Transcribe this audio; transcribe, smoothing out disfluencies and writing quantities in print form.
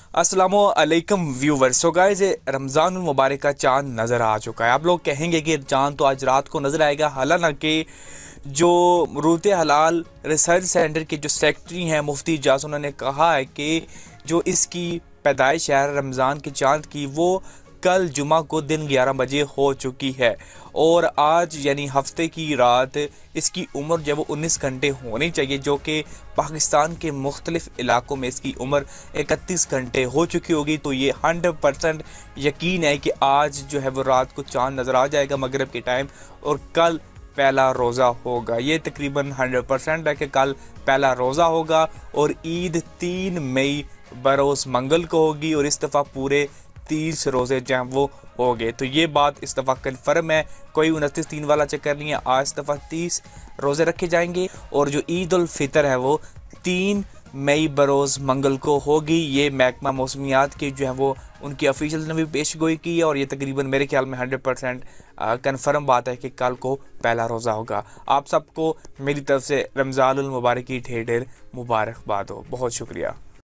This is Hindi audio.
अस्सलामुअलैकुम व्यूवर्स। सो गाइस, रमज़ान मुबारक का चांद नज़र आ चुका है। आप लोग कहेंगे कि चांद तो आज रात को नज़र आएगा। हालांकि जो रूत हलाल रिसर्च सेंटर के जो सेक्रेटरी हैं मुफ्ती इजाज़, उन्होंने कहा है कि जो इसकी पैदाइश है रमज़ान के चांद की, वो कल जुमा को दिन 11 बजे हो चुकी है और आज यानी हफ्ते की रात इसकी उम्र जब 19 घंटे होनी चाहिए, जो कि पाकिस्तान के मुख्तलिफ इलाकों में इसकी उम्र 31 घंटे हो चुकी होगी। तो ये 100% यकीन है कि आज जो है वो रात को चांद नज़र आ जाएगा मगरिब के टाइम और कल पहला रोज़ा होगा। ये तकरीबन 100% है कि कल पहला रोज़ा होगा और ईद 3 मई बरोज़ मंगल को होगी और इस दफ़ा पूरे 30 रोज़े जो हैं वो हो गए। तो ये बात इस दफ़ा कन्फर्म है, कोई 29-3 वाला चक्कर नहीं है। आज दफ़ा 30 रोज़े रखे जाएंगे और जो ईद उल फितर है वो 3 मई बरोज़ मंगल को होगी। ये महकमा मौसमियात की जो है वो उनकी ऑफिशियल ने भी पेश गोई की है और ये तकरीबन मेरे ख्याल में 100% कन्फर्म बात है कि कल को पहला रोज़ा होगा। आप सबको मेरी तरफ से रमज़ानुल मुबारक की ढेर ढेर मुबारकबाद हो। बहुत शुक्रिया।